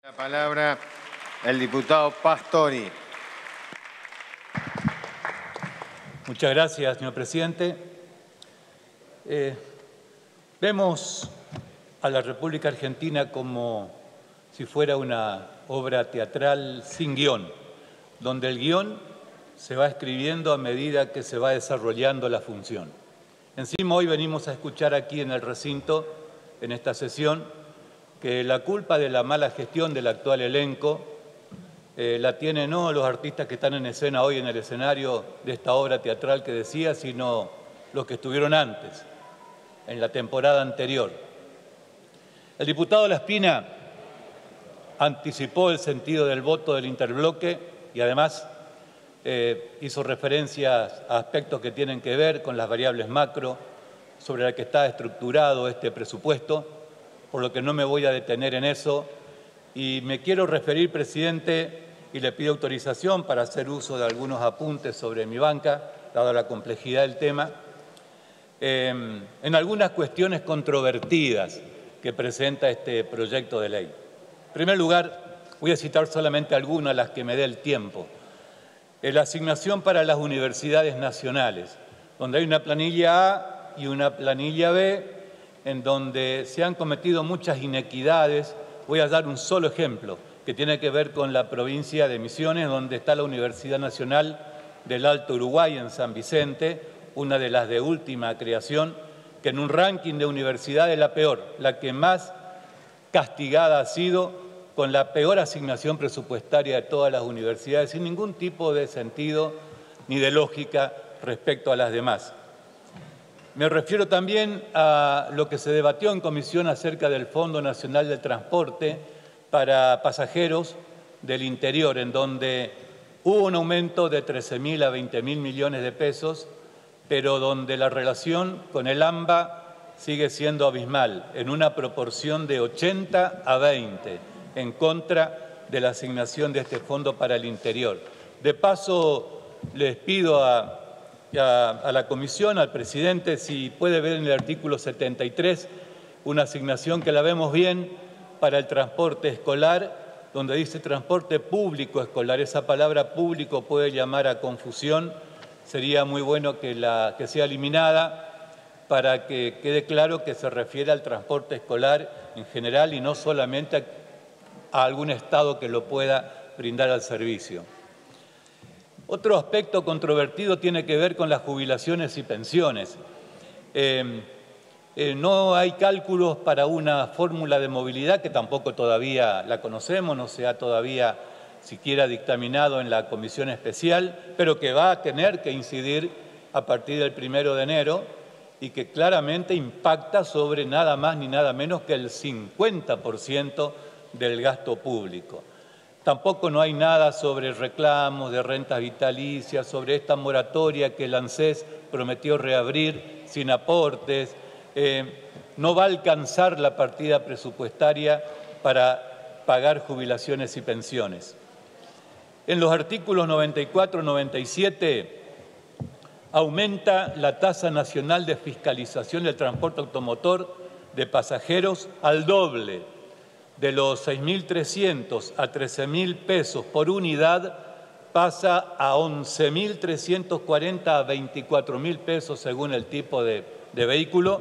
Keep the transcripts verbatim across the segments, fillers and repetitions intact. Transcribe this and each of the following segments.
La palabra el diputado Pastori. Muchas gracias, señor presidente. Eh, vemos a la República Argentina como si fuera una obra teatral sin guión, donde el guión se va escribiendo a medida que se va desarrollando la función. Encima, hoy venimos a escuchar aquí en el recinto, en esta sesión, que la culpa de la mala gestión del actual elenco eh, la tienen no los artistas que están en escena hoy en el escenario de esta obra teatral que decía, sino los que estuvieron antes, en la temporada anterior. El diputado Laspina anticipó el sentido del voto del interbloque y además eh, hizo referencias a aspectos que tienen que ver con las variables macro sobre las que está estructurado este presupuesto, por lo que no me voy a detener en eso. Y me quiero referir, presidente, y le pido autorización para hacer uso de algunos apuntes sobre mi banca, dada la complejidad del tema, eh, en algunas cuestiones controvertidas que presenta este proyecto de ley. En primer lugar, voy a citar solamente algunas, las que me dé el tiempo. Eh, la asignación para las universidades nacionales, donde hay una planilla A y una planilla B, en donde se han cometido muchas inequidades. Voy a dar un solo ejemplo, que tiene que ver con la provincia de Misiones, donde está la Universidad Nacional del Alto Uruguay en San Vicente, una de las de última creación, que en un ranking de universidades es la peor, la que más castigada ha sido, con la peor asignación presupuestaria de todas las universidades, sin ningún tipo de sentido ni de lógica respecto a las demás. Me refiero también a lo que se debatió en comisión acerca del Fondo Nacional del Transporte para pasajeros del interior, en donde hubo un aumento de trece mil a veinte mil millones de pesos, pero donde la relación con el AMBA sigue siendo abismal, en una proporción de ochenta a veinte, en contra de la asignación de este fondo para el interior. De paso, les pido a... A, a la comisión, al presidente, si puede ver en el artículo setenta y tres una asignación que la vemos bien para el transporte escolar, donde dice transporte público escolar. Esa palabra público puede llamar a confusión, sería muy bueno que, la, que sea eliminada para que quede claro que se refiere al transporte escolar en general y no solamente a, a algún estado que lo pueda brindar al servicio. Otro aspecto controvertido tiene que ver con las jubilaciones y pensiones. Eh, eh, no hay cálculos para una fórmula de movilidad, que tampoco todavía la conocemos, no se ha todavía siquiera dictaminado en la comisión especial, pero que va a tener que incidir a partir del primero de enero y que claramente impacta sobre nada más ni nada menos que el cincuenta por ciento del gasto público. Tampoco no hay nada sobre reclamos de rentas vitalicias, sobre esta moratoria que el ANSES prometió reabrir sin aportes. Eh, no va a alcanzar la partida presupuestaria para pagar jubilaciones y pensiones. En los artículos noventa y cuatro y noventa y siete aumenta la tasa nacional de fiscalización del transporte automotor de pasajeros al doble, de los seis mil trescientos a trece mil pesos por unidad, pasa a once mil trescientos cuarenta a veinticuatro mil pesos según el tipo de, de vehículo,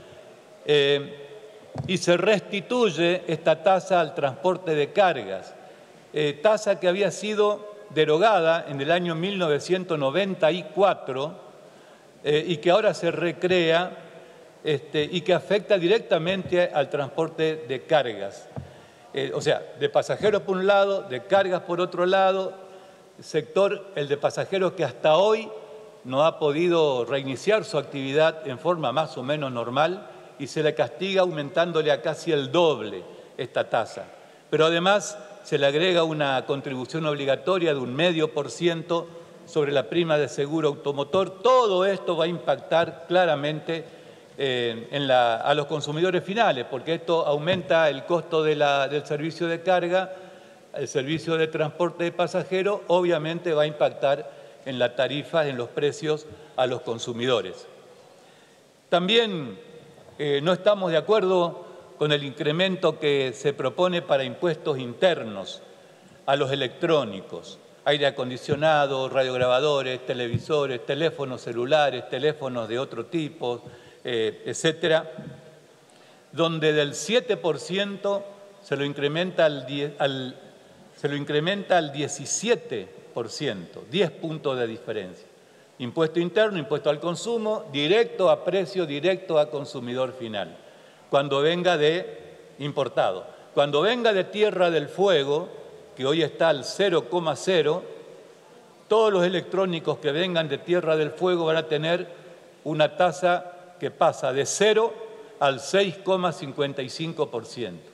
eh, y se restituye esta tasa al transporte de cargas, eh, tasa que había sido derogada en el año mil novecientos noventa y cuatro eh, y que ahora se recrea este, y que afecta directamente al transporte de cargas. Eh, o sea, de pasajeros por un lado, de cargas por otro lado, sector, el de pasajeros que hasta hoy no ha podido reiniciar su actividad en forma más o menos normal y se le castiga aumentándole a casi el doble esta tasa. Pero además se le agrega una contribución obligatoria de un medio por ciento sobre la prima de seguro automotor. Todo esto va a impactar claramente Eh, en la, a los consumidores finales, porque esto aumenta el costo de la, del servicio de carga, el servicio de transporte de pasajeros, obviamente va a impactar en la tarifa, en los precios a los consumidores. También eh, no estamos de acuerdo con el incremento que se propone para impuestos internos a los electrónicos, aire acondicionado, radiograbadores, televisores, teléfonos celulares, teléfonos de otro tipo, eh, etcétera, donde del siete por ciento se lo incrementa al, al, se lo incrementa al diecisiete por ciento, diez puntos de diferencia. Impuesto interno, impuesto al consumo, directo a precio, directo a consumidor final, cuando venga de importado. Cuando venga de Tierra del Fuego, que hoy está al cero coma cero, todos los electrónicos que vengan de Tierra del Fuego van a tener una tasa que pasa de cero al seis coma cincuenta y cinco por ciento.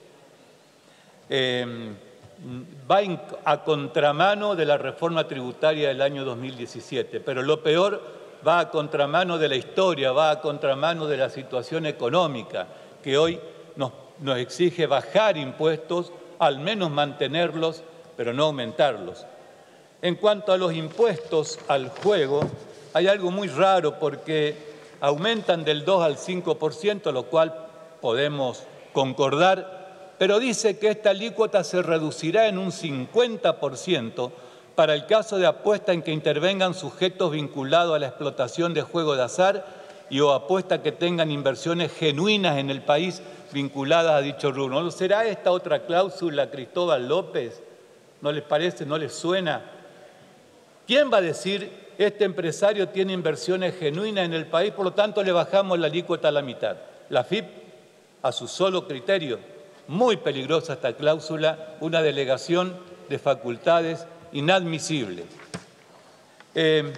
Eh, va a contramano de la reforma tributaria del año dos mil diecisiete, pero lo peor, va a contramano de la historia, va a contramano de la situación económica, que hoy nos, nos exige bajar impuestos, al menos mantenerlos, pero no aumentarlos. En cuanto a los impuestos al juego, hay algo muy raro porque aumentan del dos al cinco por ciento, lo cual podemos concordar, pero dice que esta alícuota se reducirá en un cincuenta por ciento para el caso de apuesta en que intervengan sujetos vinculados a la explotación de juego de azar y o apuesta que tengan inversiones genuinas en el país vinculadas a dicho rubro. ¿No será esta otra cláusula, Cristóbal López? ¿No les parece? ¿No les suena? ¿Quién va a decir, este empresario tiene inversiones genuinas en el país, por lo tanto le bajamos la alícuota a la mitad? La F I P, a su solo criterio. Muy peligrosa esta cláusula, una delegación de facultades inadmisible. Eh,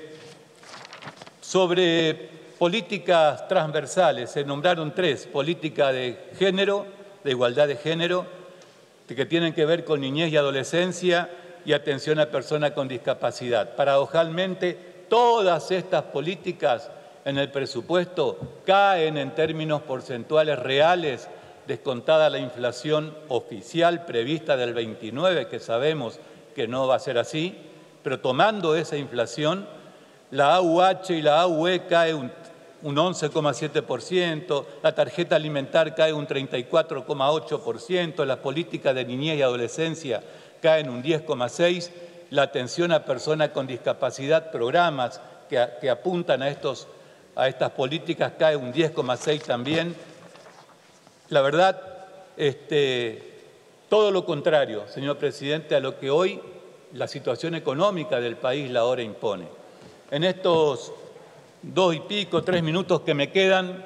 sobre políticas transversales, se nombraron tres: política de género, de igualdad de género, que tienen que ver con niñez y adolescencia y atención a personas con discapacidad. Paradojalmente, todas estas políticas en el presupuesto caen en términos porcentuales reales, descontada la inflación oficial prevista del veintinueve, que sabemos que no va a ser así, pero tomando esa inflación, la A U H y la A U E cae un, un once coma siete por ciento, la tarjeta alimentar cae un treinta y cuatro coma ocho por ciento, la política de niñez y adolescencia cae en un diez coma seis por ciento, la atención a personas con discapacidad, programas que, que apuntan a, estos, a estas políticas, cae un diez coma seis por ciento también. La verdad, este, todo lo contrario, señor presidente, a lo que hoy la situación económica del país la hora impone. En estos dos y pico, tres minutos que me quedan,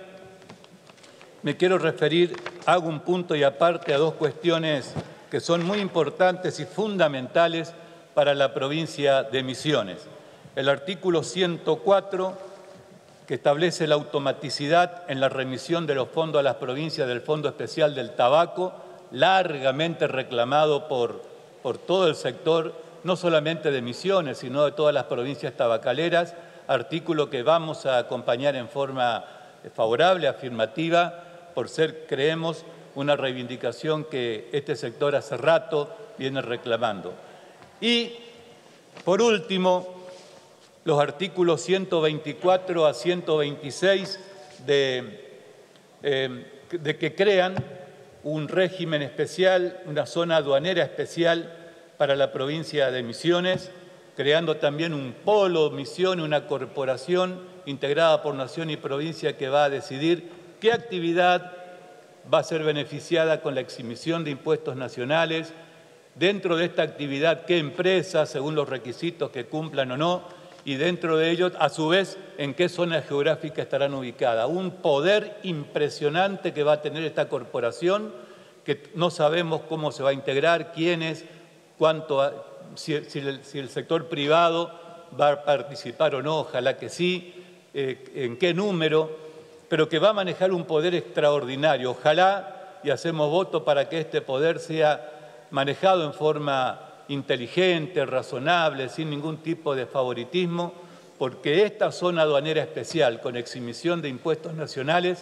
me quiero referir, hago un punto y aparte, a dos cuestiones que son muy importantes y fundamentales para la provincia de Misiones. El artículo ciento cuatro, que establece la automaticidad en la remisión de los fondos a las provincias del Fondo Especial del Tabaco, largamente reclamado por, por todo el sector, no solamente de Misiones, sino de todas las provincias tabacaleras, artículo que vamos a acompañar en forma favorable, afirmativa, por ser, creemos, una reivindicación que este sector hace rato viene reclamando. Y, por último, los artículos ciento veinticuatro a ciento veintiséis de, eh, de que crean un régimen especial, una zona aduanera especial para la provincia de Misiones, creando también un polo Misiones, una corporación integrada por nación y provincia que va a decidir qué actividad va a ser beneficiada con la exhibición de impuestos nacionales, dentro de esta actividad qué empresas, según los requisitos que cumplan o no, y dentro de ello, a su vez, en qué zona geográfica estarán ubicadas. Un poder impresionante que va a tener esta corporación, que no sabemos cómo se va a integrar, quiénes, cuánto, si, si, el, si el sector privado va a participar o no, ojalá que sí, eh, en qué número, pero que va a manejar un poder extraordinario. Ojalá, y hacemos voto para que este poder sea manejado en forma inteligente, razonable, sin ningún tipo de favoritismo, porque esta zona aduanera especial con exhibición de impuestos nacionales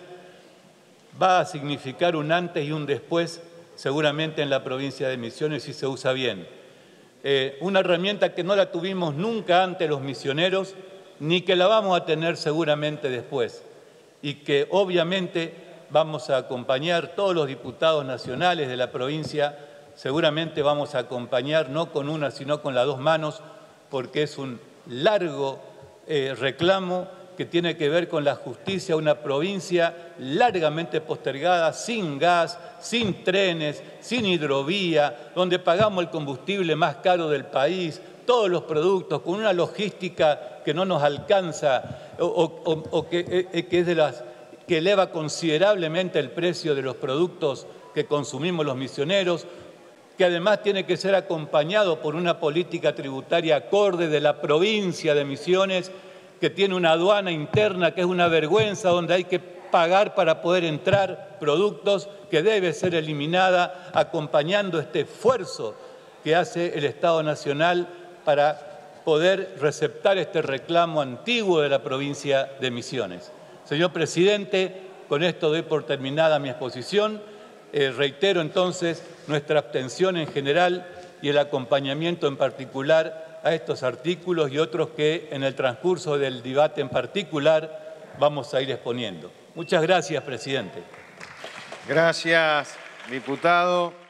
va a significar un antes y un después seguramente en la provincia de Misiones si se usa bien. Eh, una herramienta que no la tuvimos nunca antes los misioneros, ni que la vamos a tener seguramente después, y que obviamente vamos a acompañar, todos los diputados nacionales de la provincia, seguramente vamos a acompañar no con una, sino con las dos manos, porque es un largo eh, reclamo que tiene que ver con la justicia, una provincia largamente postergada, sin gas, sin trenes, sin hidrovía, donde pagamos el combustible más caro del país, todos los productos, con una logística que no nos alcanza o, o, o que, eh, que es de las que eleva considerablemente el precio de los productos que consumimos los misioneros, que además tiene que ser acompañado por una política tributaria acorde de la provincia de Misiones, que tiene una aduana interna que es una vergüenza, donde hay que pagar para poder entrar productos, que debe ser eliminada, acompañando este esfuerzo que hace el Estado Nacional para poder receptar este reclamo antiguo de la provincia de Misiones. Señor presidente, con esto doy por terminada mi exposición. Eh, reitero entonces nuestra abstención en general y el acompañamiento en particular a estos artículos y otros que en el transcurso del debate en particular vamos a ir exponiendo. Muchas gracias, presidente. Gracias, diputado.